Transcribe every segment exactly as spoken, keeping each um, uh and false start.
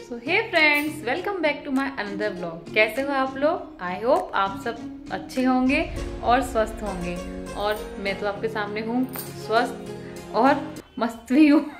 So hey friends, welcome back to my another blog. कैसे हो आप लोग? आई होप आप सब अच्छे होंगे और स्वस्थ होंगे। और मैं तो आपके सामने हूँ स्वस्थ और मस्त भी हूँ।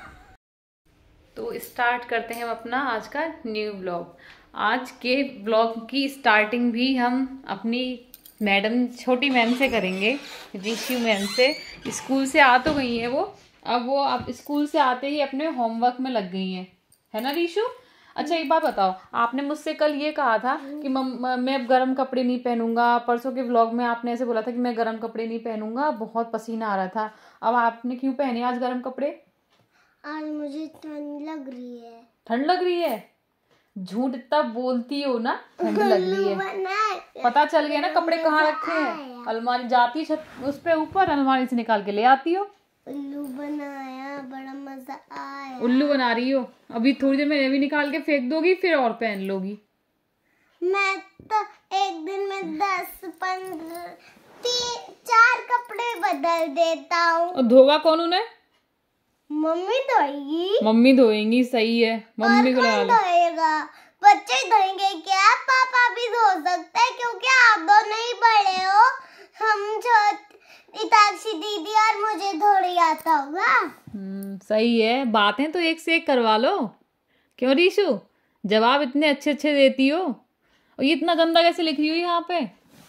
तो स्टार्ट करते हैं हम अपना आज का न्यू ब्लॉग। आज के ब्लॉग की स्टार्टिंग भी हम अपनी मैडम छोटी मैम से करेंगे, ऋषि मैम से। स्कूल से आ तो गई है वो, अब वो अब स्कूल से आते ही अपने होमवर्क में लग गई हैं, है ना ऋषु? अच्छा एक बात बताओ, आपने मुझसे कल ये कहा था कि मैं अब गर्म कपड़े नहीं पहनूंगा। परसों के व्लॉग में आपने ऐसे बोला था कि मैं गर्म कपड़े नहीं पहनूंगा, बहुत पसीना आ रहा था। अब आपने क्यों पहने आज गर्म कपड़े? आज मुझे ठंड लग रही है। ठंड लग रही है? झूठ इतना बोलती हो ना, ठंड लग रही है। पता चल गया ना कपड़े कहाँ रखे हैं। अलमारी जाती छत उस पे ऊपर, अलमारी से निकाल के ले आती हो। उल्लू बनाया, बड़ा मजा आया। उल्लू बना रही हो? अभी थोड़ी देर में भी निकाल के फेंक दोगी, फिर और पहन लोगी। मैं तो एक दिन में दस पंद्रह तीन चार कपड़े बदल देता हूँ। और धोगा कौन उन्हें? मम्मी धोएगी। मम्मी धोएंगी, सही है, मम्मी को लगा लो। धोएगा? बच्चे धोएंगे क्या? पापा भी धो सकते हैं क्योंकि आप दो नहीं बड़े हो। हम इताक्षी दीदी और मुझे थोड़ी आता होगा। हम्म सही है, बातें तो एक से एक करवा लो। क्यों रीशु, जवाब इतने अच्छे अच्छे देती हो और ये इतना गंदा कैसे लिख रही हो? यहाँ पे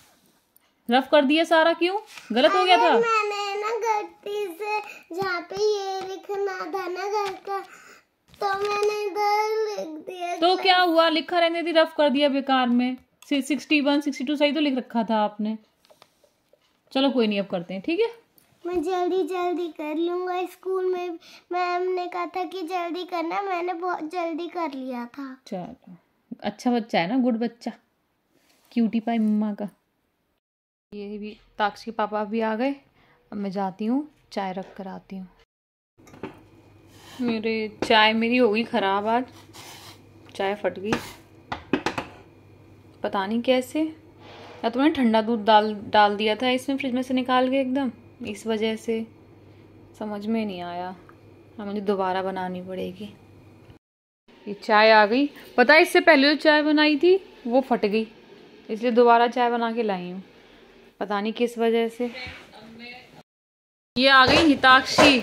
रफ कर दिया सारा, क्यों? गलत हो गया था? मैंने ना गलती से जहाँ पे ये लिखना था ना घर का, तो मैंने इधर लिख दिया। तो क्या हुआ, लिखा रहने दी, रफ कर दिया बेकार में। सिक्सटी वन सिक्सटी टू सही तो लिख रखा था आपने। चलो कोई नहीं, अब करते हैं, ठीक है? मैं जल्दी जल्दी कर लूंगा। स्कूल में मैम ने कहा था कि जल्दी करना, मैंने बहुत जल्दी कर लिया था। चलो, अच्छा बच्चा है ना, गुड बच्चा, क्यूटी पाई मम्मा का। ये भी ताक्षी पापा भी आ गए। अब मैं जाती हूँ, चाय रख कर आती हूँ। मेरे चाय मेरी हो गई ख़राब आज, चाय फट गई, पता नहीं कैसे। या तो मैंने ठंडा दूध डाल डाल दिया था इसमें, फ्रिज में से निकाल के एकदम, इस वजह से समझ में नहीं आया। अब मुझे दोबारा बनानी पड़ेगी। ये चाय आ गई, पता है इससे पहले जो चाय बनाई थी वो फट गई, इसलिए दोबारा चाय बना के लाई हूँ, पता नहीं किस वजह से। ये आ गई हिताक्षी।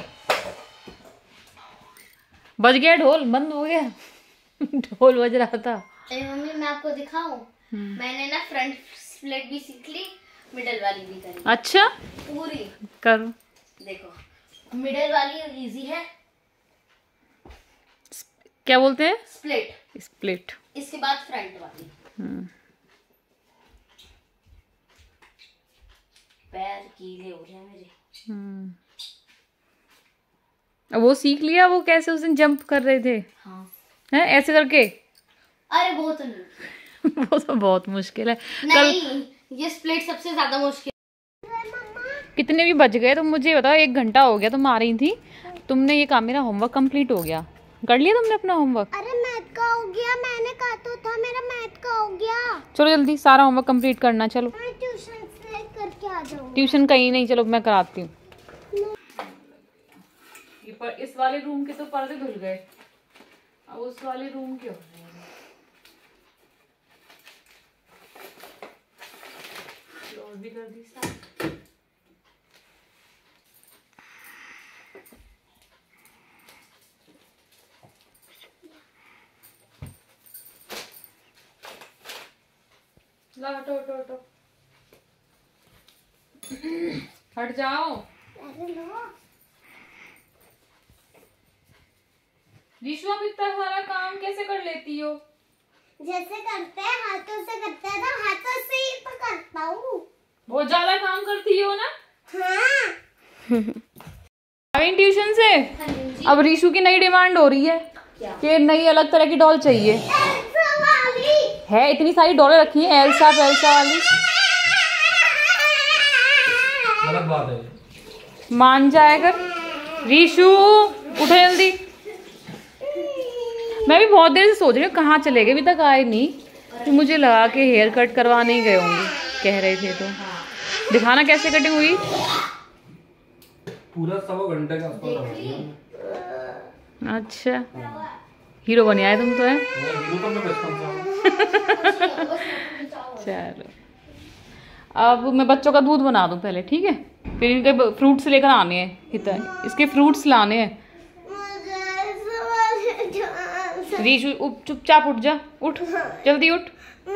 बज गया ढोल, बंद हो गया। ढोल बज रहा था। मम्मी मैं आपको दिखाऊं, मैंने ना फ्रंट स्प्लिट भी सीख ली, मिडल वाली भी करी। अच्छा पूरी करो। देखो मिडल वाली इजी है। क्या बोलते हैं? स्प्लिट। स्प्लिट। इसके बाद फ्रंट वाली। हम्म पैर गीले हो रहे हैं मेरे। हम्म अब वो सीख लिया, वो कैसे उस दिन जंप कर रहे थे? हाँ। हैं ऐसे करके? अरे वो तो नहीं। वो तो बहुत मुश्किल है। नहीं, कल... ये स्प्लिट सबसे ज्यादा मुश्किल। कितने भी बज गए तुम मुझे बताओ? एक घंटा हो गया तुम आ रही थी, तुमने ये कहा मेरा होमवर्क कंप्लीट हो गया। कर लिया तुमने अपना होमवर्क? अरे मैथ का हो गया, मैंने कहा तो था मेरा मैथ का हो गया। चलो जल्दी सारा होमवर्क कंप्लीट करना। चलो मैं ट्यूशन से करके आ जाऊंगी। ट्यूशन कहीं नहीं, चलो मैं कराती हूँ। इस वाले रूम के तो पर्दे धुल गए, अब उस वाले रूम के हो रहे हैं। क्लोज भी कर दी सारी। ला हटो हटो हटो, हट जाओ। अरे लो ऋषु, आप इतना सारा काम कैसे कर लेती हो? जैसे करते हैं हाथों से करते हैं, तो हाथों से ही तो करता हूँ। बहुत ज्यादा काम करती हो ना? हाँ। ट्यूशन से अब ऋषु की नई डिमांड हो रही है कि नई अलग तरह की डॉल चाहिए। एल्सा वाली है, इतनी सारी डॉलें रखी हैं, एल्सा एल्सा वाली। अलग बात है, मान जाया कर। ऋषु उठो जल्दी। मैं भी बहुत देर से सोच रही हूँ कहाँ चले गए, अभी तक आए नहीं। तो मुझे लगा कि हेयर कट करवाने ही गए होंगे, कह रहे थे। तो दिखाना कैसे कटिंग हुई। पूरा सवा घंटे का। अच्छा हीरो बने आए तुम तो है। हीरो तो मैं बचपन से हूँ। चलो अब मैं बच्चों का दूध बना दूं पहले, ठीक है? फिर इनके फ्रूट्स लेकर आने हैं, हिता इसके फ्रूट्स लाने हैं। रीशु चुपचाप उठ जा, उठ जल्दी उठ।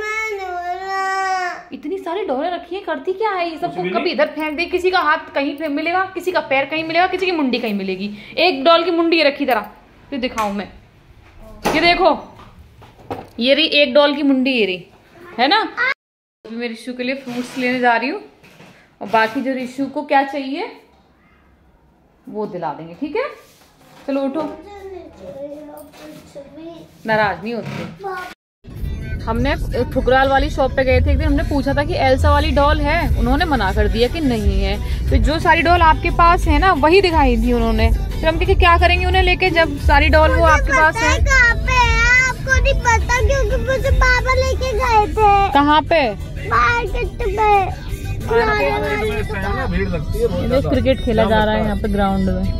इतनी सारी डोरें रखी है, करती क्या है ये सबको? कभी इधर फेंक दे, किसी का हाथ कहीं मिलेगा, किसी का पैर कहीं मिलेगा, किसी की मुंडी कहीं मिलेगी। एक डॉल की मुंडी रखी तरह, फिर दिखाऊं मैं। ये देखो, ये रही एक डॉल की मुंडी, ये रही है ना। अभी मैं रिशु के लिए फ्रूट्स लेने जा रही हूँ और बाकी जो रिशु को क्या चाहिए वो दिला देंगे, ठीक है? चलो उठो, नाराज नहीं होते। हमने ठुकराल वाली शॉप पे गए थे एक दिन, हमने पूछा था कि एल्सा वाली डॉल है, उन्होंने मना कर दिया कि नहीं है। फिर जो सारी डॉल आपके पास है ना वही दिखाई थी उन्होंने। फिर हम कहे क्या करेंगे उन्हें लेके जब सारी डॉल वो आपके पास है। कहाँ पे है आपको नहीं पता, क्योंकि मुझे पापा लेके गए थे। कहाँ पे? मार्केट में। भीड़ लगती है, क्रिकेट खेला जा रहा है यहाँ पे ग्राउंड में।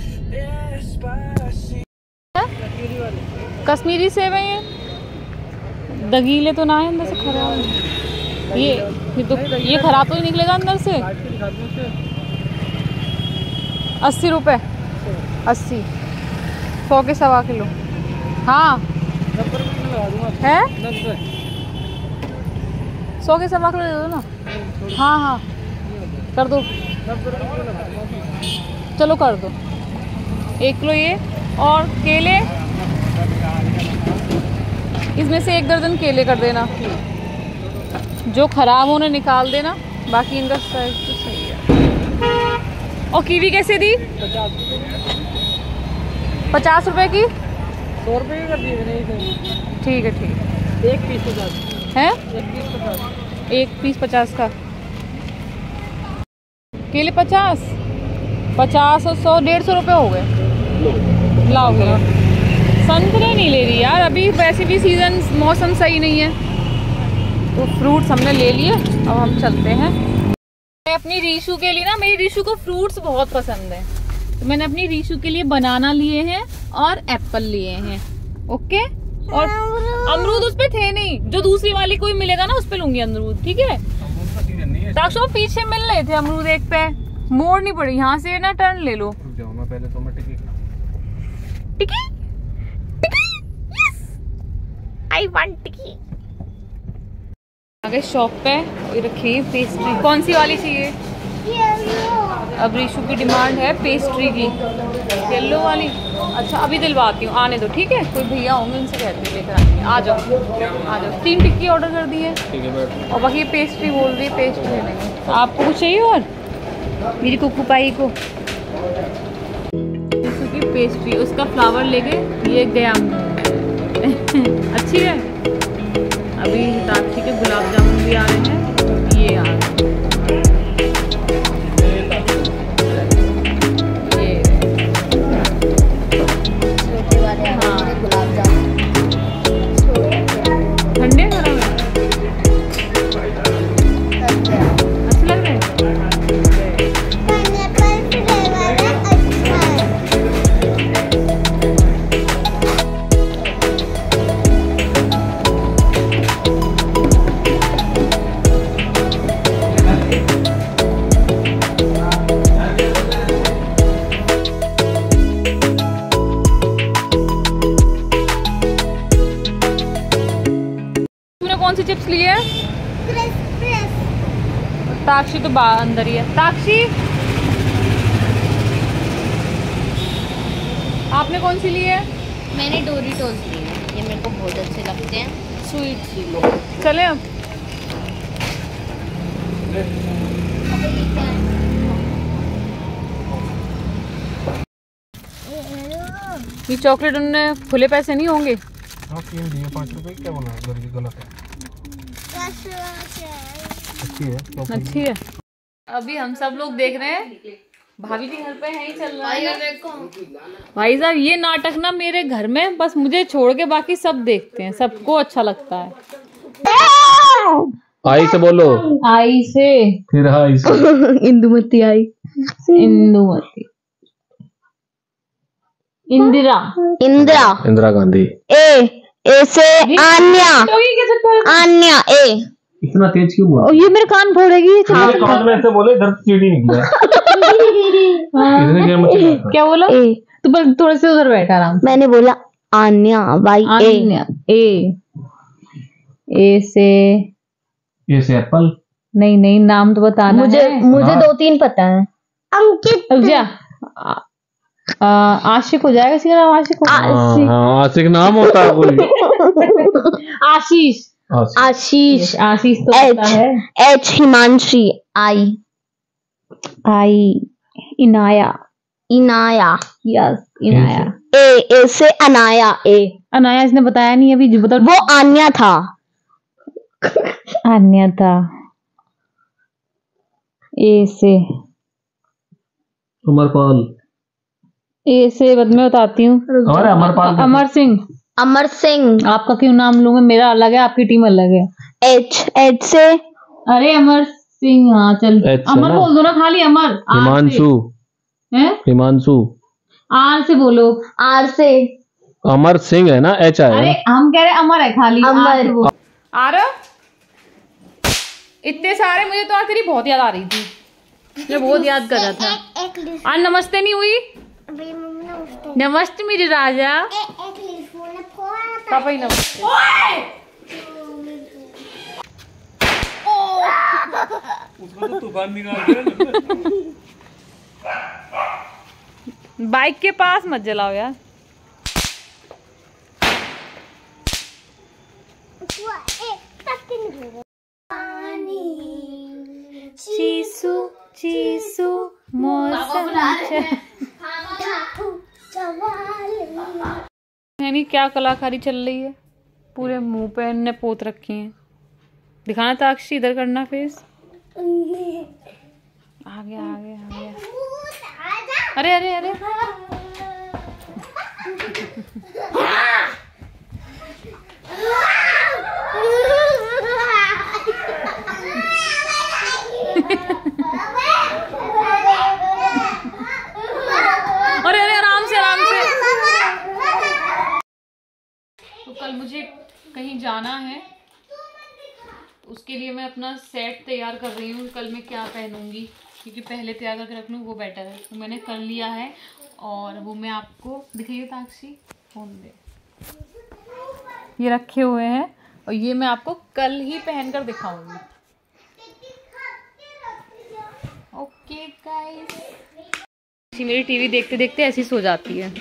कश्मीरी सेब है ये, दगीले तो ना है अंदर से, खराब ये ये तो ये खराब तो नहीं निकलेगा अंदर से। अस्सी रुपए, अस्सी, सौ के सवा किलो। हाँ है, सौ के सवा किलो दे दो ना। हाँ हाँ कर दो, चलो कर दो। एक किलो ये, और केले इसमें से एक दर्जन केले कर देना, जो खराब होने निकाल देना, बाकी इनका साइज तो सही है। और कीवी कैसे दी? पचास रुपए की, सौ रुपए की कर दिए मैंने। ठीक है ठीक है। एक पीस पचास है, एक पीस पचास एक पीस पचास का। केले पचास, पचास और सौ, डेढ़ सौ रुपये हो गए। लाओ गया। संतरे नहीं ले रही यार, अभी वैसे भी सीजन मौसम सही नहीं है, तो फ्रूट्स हमने ले लिए। अब हम चलते हैं। मैं अपनी रीशु के लिए ना, मेरी रीशु को फ्रूट्स बहुत पसंद है, तो मैंने अपनी रीशु के लिए बनाना लिए हैं और एप्पल लिए हैं। ओके, और अमरूद उस पे थे नहीं, जो दूसरी वाली कोई मिलेगा ना उस पे लूंगी अमरूद, ठीक है? दाक्षो पीछे मिल रहे थे अमरूद, एक पे मोड़ नहीं पड़ी, यहाँ से ना टर्न ले लो। पहले तो मैं टिकी टिकी I want टिकी। आगे शॉप पे ये रखी है पेस्ट्री, कौन सी वाली चाहिए? अब रीशु की डिमांड है पेस्ट्री की, येलो वाली। अच्छा अभी दिलवाती हूँ, आने दो, ठीक है? कोई भैया होंगे उनसे कहते हैं लेकर आएंगे। आ जाओ आ जाओ। तीन टिक्की ऑर्डर कर दी है, और बाकी पेस्ट्री बोल रही है, पेस्ट्री ले लेंगे। आपको कुछ चाहिए और? मेरी कुकू पाई को रीशु की पेस्ट्री, उसका फ्लावर लेके ये गया। अच्छी है। अभी हिताक्षी के गुलाब जामुन भी आ रहे हैं, ये आ रहे हैं। ये छोटे वाले हाँ गुलाब जामुन ठंडे गरम है, अच्छे लग रहे हैं। कौन सी चिप्स लिए? ताक्षी तो बाहर अंदर ही है। ताक्षी आपने कौन सी ली है? मैंने डोरिटोस ली है, ये मेरे को बहुत अच्छे लगते हैं, स्वीट। चले अब। ये चॉकलेट उनने खुले पैसे नहीं होंगे? हाँ तीन दिए, पाँच रुपए क्या बोला? गलत है। अच्छी है, अच्छी है। अभी हम सब लोग देख रहे हैं भाभी के घर पे है ही चल रहा है। भाई साहब ये नाटक ना मेरे घर में बस मुझे छोड़ के बाकी सब देखते हैं, सबको अच्छा लगता है। आई से बोलो। आई से फिर आई से इंदुमती आई, इंदुमती। इंदिरा। इंदिरा। इंदिरा गांधी। ए ए से आन्या। आन्या ए। इतना तेज क्यों बोल? ये मेरे कान फोड़ेगी। हाँ, कान में ऐसे बोले इधर चीटी निकला। इसने क्या मुझे क्या बोला? ए। तू पर थोड़े से उधर बैठा आराम। मैंने बोला Anya by A. A A से ये से एप्पल। नहीं नहीं नाम तो बताना मुझे है। मुझे दो तीन पता है। अंकित। अब जा आ, आशिक हो जाएगा। इसी का नाम आशिक हो। हाँ, हाँ, आशिक नाम होता है कोई। आशीष। आशीष। आशीष तो पता है। H Himanshi. I I Inaya. Inaya. Yes Inaya. A A से अनाया ए। अनाया इसने बताया नहीं अभी जो बता। वो आन्या था। आन्या था। ए से अमरपाल। ए से बद मैं बताती हूँ। अरे अमरपाल। अमर सिंह। अमर सिंह। आपका क्यों नाम लूं मैं? मेरा अलग है, आपकी टीम अलग है। एच एच से अरे अमर सिंह। हाँ चल अमर बोल दो ना खाली। अमर। हिमांशु। हैं? हिमांशु। आर से बोलो। आर से अमर सिंह है ना, एच आया। अरे हम कह रहे अमर है खाली। अमर। आ रहा इतने सारे। मुझे तो आज तेरी बहुत याद आ रही थी। मुझे बहुत याद कर रहा था। आज नमस्ते नहीं हुई। नमस्ते मेरे राजा। पापा ही नमस्ते। बाइक के पास मत जलाओ यार। चीसू चीसू मौसम। यानी क्या कलाकारी चल रही है। पूरे मुंह पे इनने पोत रखी हैं। दिखाना ताक्षी, इधर करना फेस। आ गया आ गया आ गया। अरे अरे अरे अरे अरे आराम से आराम से। तो कल मुझे कहीं जाना है, उसके लिए मैं अपना सेट तैयार कर रही हूँ। कल मैं क्या पहनूंगी, क्योंकि पहले तैयार करके रख लूँ वो बेटर है। तो मैंने कर लिया है और वो मैं आपको दिखाइए ताक्षी। फोन दे। ये रखे हुए हैं और ये मैं आपको कल ही पहनकर दिखाऊंगी। Okay guys. मेरी टीवी देखते देखते ऐसी सो जाती है।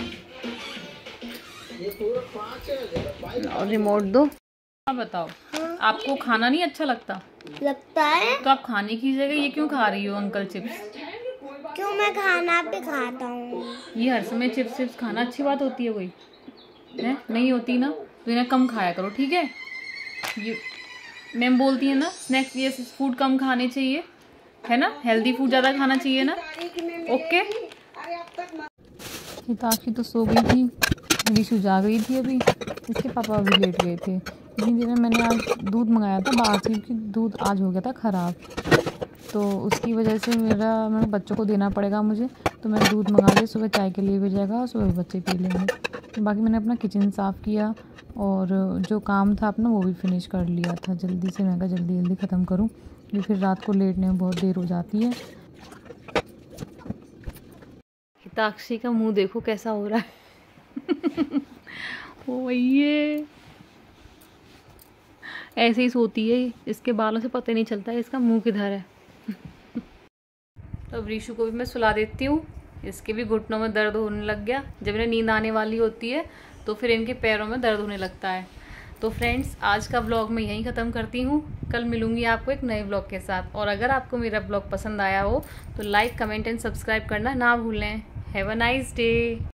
और रिमोट दो। आप बताओ, आपको खाना नहीं अच्छा लगता? लगता है। तो आप खाने की जगह ये क्यों खा रही हो अंकल चिप्स? क्यों, मैं खाना भी खाता हूँ। ये हर समय चिप्स चिप्स खाना अच्छी बात होती है कोई? है नहीं होती ना, तो इन्हें कम खाया करो ठीक है। ये मैम बोलती है ना, स्नैक्स ये फूड कम खाने चाहिए है ना, हेल्दी फूड ज़्यादा खाना चाहिए ना। ओके। ताकि तो सो गई थी, रीशु जा गई थी अभी, इसके पापा अभी लेट गए थे। इतनी देर में मैंने आज दूध मंगाया था बाहर से, क्योंकि दूध आज हो गया था ख़राब, तो उसकी वजह से मेरा मेरे बच्चों को देना पड़ेगा मुझे। तो मैं दूध मंगा लिया, सुबह चाय के लिए भी जाएगा और सुबह बच्चे पी लेंगे। तो बाकी मैंने अपना किचन साफ़ किया और जो काम था अपना वो भी फिनिश कर लिया था जल्दी से। मैं कहा जल्दी जल्दी ख़त्म करूँ, क्योंकि फिर रात को लेटने में बहुत देर हो जाती है। ताक्षी का मुंह देखो कैसा हो रहा है। ओ ये ऐसे ही सोती है, इसके बालों से पता नहीं चलता है इसका मुंह किधर है। तो अब रीशु को भी मैं सुला देती हूँ। इसके भी घुटनों में दर्द होने लग गया। जब इन्हें नींद आने वाली होती है तो फिर इनके पैरों में दर्द होने लगता है। तो फ्रेंड्स, आज का व्लॉग मैं यहीं ख़त्म करती हूँ। कल मिलूँगी आपको एक नए व्लॉग के साथ। और अगर आपको मेरा व्लॉग पसंद आया हो तो लाइक कमेंट एंड सब्सक्राइब करना ना भूलें। Have a nice day.